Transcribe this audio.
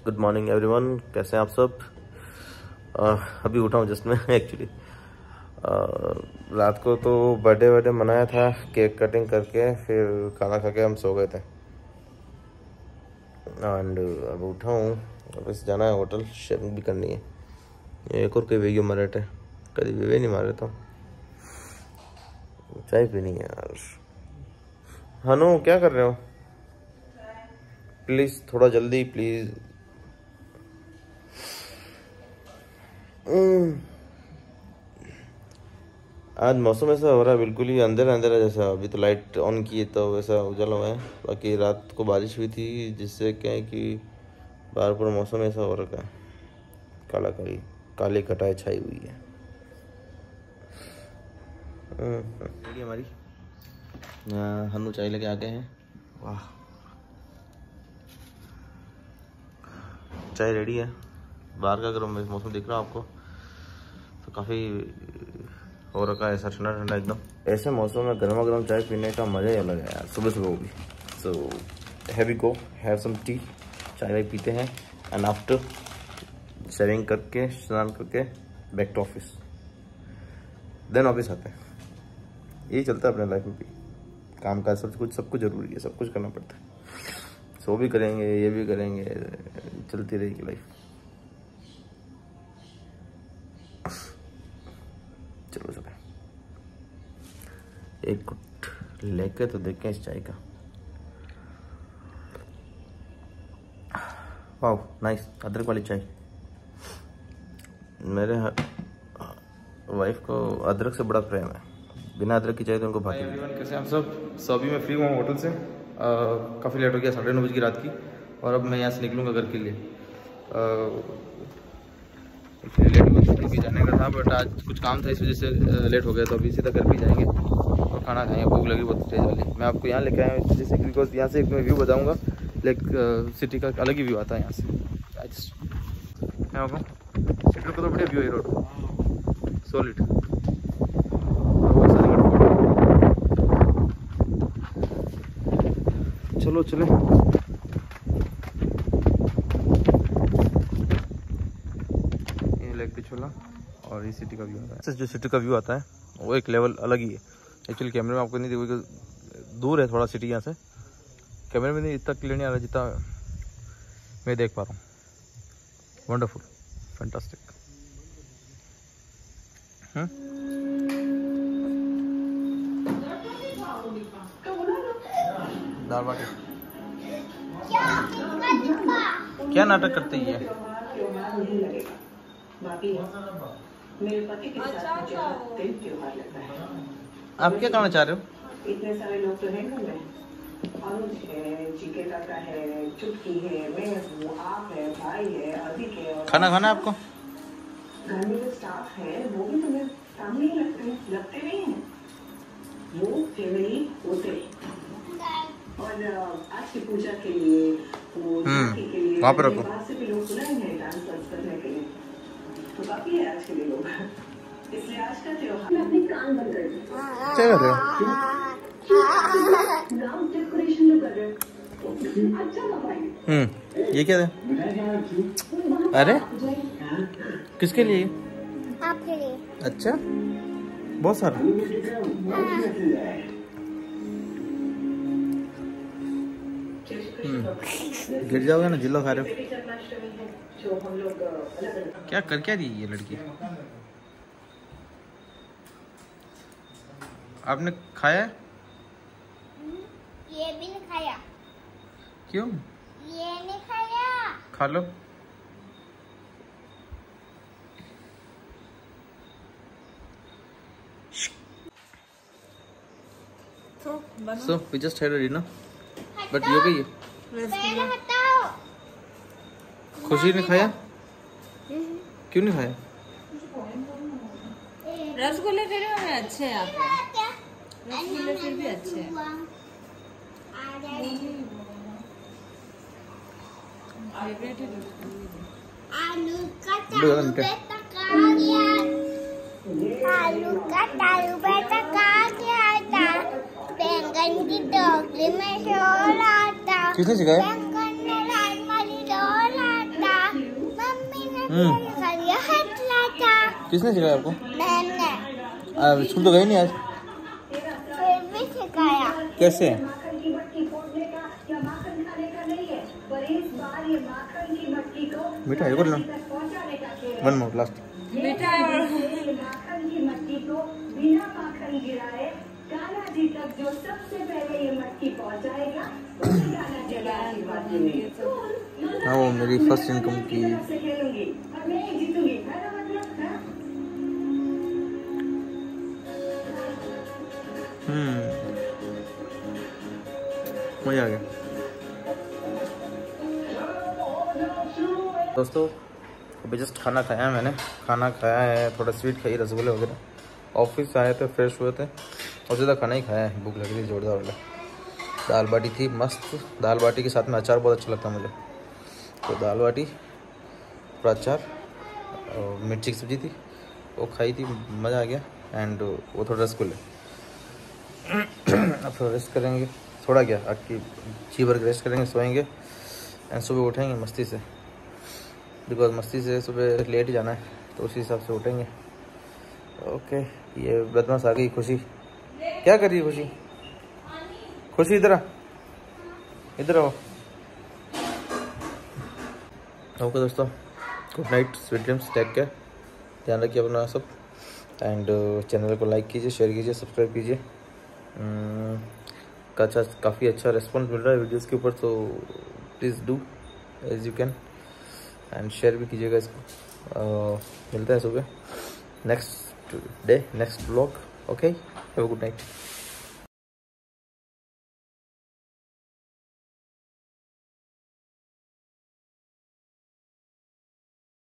Good morning everyone, कैसे हैं आप सब। अभी उठा हूँ जस्ट में एक्चुअली। रात को तो बर्थडे मनाया था, केक कटिंग करके फिर खाना खा के हम सो गए थे। एंड अब उठा हूँ, बस जाना है होटल, शेविंग भी करनी है। एक और कोई वीडियो मारे थे, कभी वीडियो नहीं मारे तो चाय पीनी है यार। हनु क्या कर रहे हो? प्लीज थोड़ा जल्दी प्लीज। आज मौसम ऐसा हो रहा है, बिल्कुल ही अंधेरा अंधेरा जैसा। अभी तो लाइट ऑन की है तो वैसा उजाला हुआ है। बाकी रात को बारिश हुई थी, जिससे क्या है कि बाहर पूरा मौसम ऐसा हो रखा है, काला काली कटाई छाई हुई है। हमारी हनु चाय लेके आ गए हैं। वाह, चाय रेडी है। बाहर का अगर मौसम दिख रहा है आपको तो काफ़ी हो रखा है ऐसा ठंडा ठंडा एकदम। ऐसे मौसम में गर्मा गर्म चाय पीने का मज़ा ही अलग है यार, सुबह सुबह भी। So have we go have some tea, चाय वाय पीते हैं एंड आफ्टर शेविंग करके स्नान करके back to office, then office आते हैं। यही चलता है अपने लाइफ में भी, काम काज सब कुछ ज़रूरी है, सब कुछ करना पड़ता है। सो भी करेंगे, ये भी करेंगे, चलती रहेगी लाइफ। चलो चलो एक घुट लेके तो देखें इस चाय का। वाह नाइस, अदरक वाली चाय। मेरे वाइफ को अदरक से बड़ा प्रेम है, बिना अदरक की चाय तो उनको भाती नहीं। कैसे आप सब? सो अभी मैं फ्री हुआ हूँ होटल से। काफ़ी लेट हो गया, 9:30 बजे की रात की। और अब मैं यहाँ से निकलूँगा घर के लिए। लेट हो गया, भी जाने का था बट आज कुछ काम था, इस वजह से लेट हो गया। तो अभी सीधा घर पे जाएंगे और खाना खाएंगे। भूख लगी बहुत तेज वाली। मैं आपको यहाँ लेके आया हूँ इस वजह से, बिकॉज यहाँ से एक मैं व्यू बताऊँगा, लाइक सिटी का अलग ही व्यू आता है यहाँ से। सिटी का तो बढ़िया व्यू है, रोड सॉलिड। चलो चले, ये लेक पिछोला और ये सिटी का व्यू आता है। जो सिटी का व्यू आता है वो एक लेवल अलग ही है। एक्चुअली कैमरे में आपको नहीं देखोगे, दूर है थोड़ा सिटी यहाँ से। कैमरे में नहीं इतना क्लियर नहीं आ रहा जितना मैं देख पा रहा हूँ। Wonderful, fantastic. दाल बाटी क्या नाटक करते ही है। आप क्या करना चाह रहे हो? इतने सारे लोग तो हैं घर में। अनुज है, जीके काका है, चुटकी है, मैं हूँ, आप है, भाई है, अधिक है। खाना खाना है आपको? घर में जो स्टाफ है वो भी तुम्हें सामने ही लगते नहीं हैं। वो फैमिली होते हैं। और आज की पूजा के लिए वो के लिए वहाँ पर रखो। बाहर से भी लोग बुलाए हैं डांस करने के लिए, तो काफी है आज के लिए लोग। इसलिए आज का त्योहार अपने कान बंद कर दिए। क्या कर रहे हो? गाँव डेकोरेशन जो कर रहे हो अच्छा लगाएंगे। ये क्या है? अरे किसके लिए? आपके लिए। अच्छा, बहुत सारा। गिर जाओगे ना, जिल्लो खा रहे हो। क्या कर क्या रही है ये लड़की? आपने खाया? ये भी नहीं खाया। क्यों? ये नहीं खाया। खा लो। So we just had a dinner, but you okay? पहले हटाओ। खुशी ने खाया? क्यों नहीं खाया? रसगुल्ले फिर भी अच्छे हैं आपके, रसगुल्ले फिर भी अच्छे हैं। आलू का तालू बेटा कहाँ गया? आलू का तालू बेटा कहाँ गया था? बैंगन की टोकरी में शोर आता। किसने सिखाया? बैंगन में लाल वाली डोर आता। किसने सिखाया आपको? मैंने। स्कूल तो गए नहीं आज? फिर भी सिखाया। कैसे? बेटा एक और लो, वन मोर लास्ट। मीठा और माखन की मटकी को बिना माखन गिराए कान्हा जी तक जो सबसे पहले ये मटकी पहुंचाएगा उसे कान्हा जी का आशीर्वाद मिलेगा। हाँ, वो मेरी फर्स्ट इनकम की। से खेलूंगी और मैं ही जीतूंगी, है ना? मतलब है? मजा आ गया दोस्तों। अभी जस्ट खाना खाया है मैंने, खाना खाया है, थोड़ा स्वीट खाई, रसगुल्ले वगैरह। ऑफिस से आए थे, फ्रेश हुए थे और ज़्यादा खाना ही खाया है, भूख लग रही थी जोरदार वाला। दाल बाटी थी मस्त, दाल बाटी के साथ में अचार बहुत अच्छा लगता है मुझे, तो दाल बाटी और अचार और मिर्ची की सब्ज़ी थी, वो खाई थी, मज़ा आ गया। एंड वो थोड़ा रसगुल्ले। अब थोड़ा रेस्ट करेंगे, थोड़ा क्या आपकी जी भर रेस्ट करेंगे, सोएंगे एंड सुबह उठेंगे मस्ती से, बिकॉज मस्ती से सुबह लेट जाना है, तो उसी हिसाब से उठेंगे। ओके, ये बदमाश आ गई खुशी। क्या कर रही है खुशी? खुशी इधर आ, इधर आओ। ओके दोस्तों, good night, sweet dreams, take care, ध्यान रखिए अपना सब। एंड चैनल को लाइक कीजिए, शेयर कीजिए, सब्सक्राइब कीजिए। काफ़ी अच्छा रिस्पॉन्स मिल रहा है वीडियोस के ऊपर, तो please do as you can and share भी कीजिएगा इसको। मिलता है सुबह next day, next vlog. Okay, have a good night.